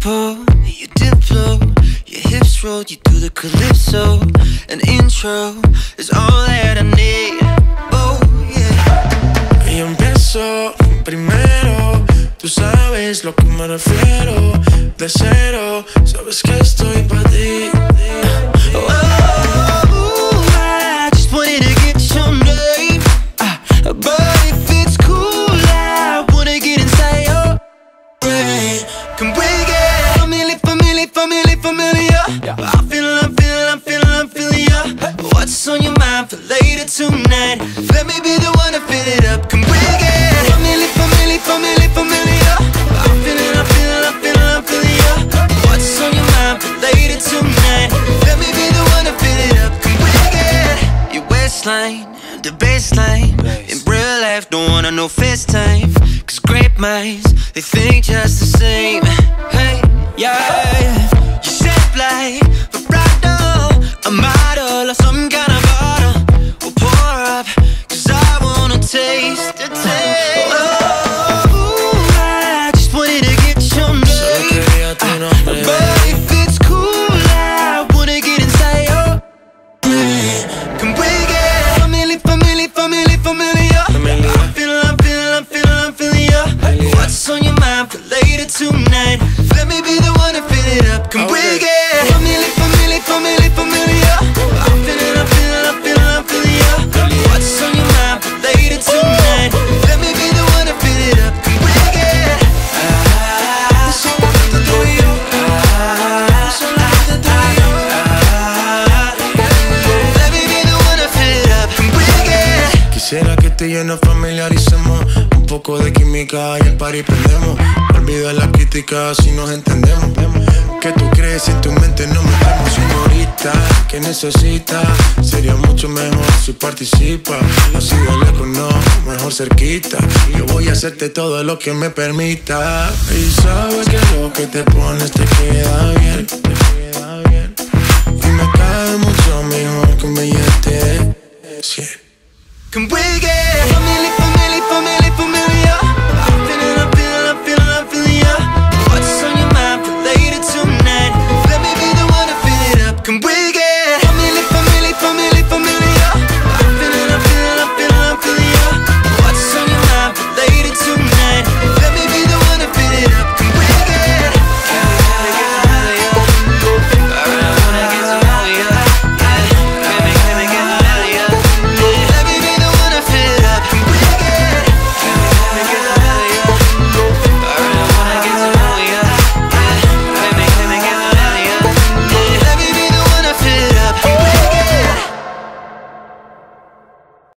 tempo, you diplo, your hips roll, you do the calypso. An intro is all that I need. Oh yeah. Y yo empiezo primero, tú sabes lo que me refiero. De cero, sabes que estoy pa' ti. Oh, I just wanted to get your name, but if it's cool, I wanna get inside your brain. Can we get familiar? I'm feeling ya. What's on your mind for later tonight? Let me be the one to fill it up. Can we get familiar? I'm feeling ya. What's on your mind for later tonight? Let me be the one to fill it up. Can we get your waistline, the baseline? In real life, don't wanna know FaceTime, 'cause great minds, they think just the same. Hey, yeah. You shape like vibrato, a model or some kind of bottle. We'll pour up, 'cause I wanna taste the taste. Oh, I just wanted to get your name, but if it's cool, I wanna get inside your brain. Can we get familiar? I'm feeling ya. What's on your mind for later tonight? Let me be the one to fill it up. Can we get familiar? I'm feeling ya. What's on your mind for later tonight? Let me be the one to fill it up. Can we get solamente tú y yo? Solamente tú y yo. Let me be the one to fill it up. Can we get? Quisiera que tú y yo nos familiaricemos, un poco de química y el party prendemos. Olvida la crítica si nos entendemos. ¿Qué tú crees si en tu mente no metemos? Señorita, ¿qué necesitas? Sería mucho mejor si participas. Así de lejos no, mejor cerquita. Yo voy a hacerte todo lo que me permita. Y sabes que lo que te pones te queda bien. Y me cae mucho mejor que un billete de 100. Can we get familiar?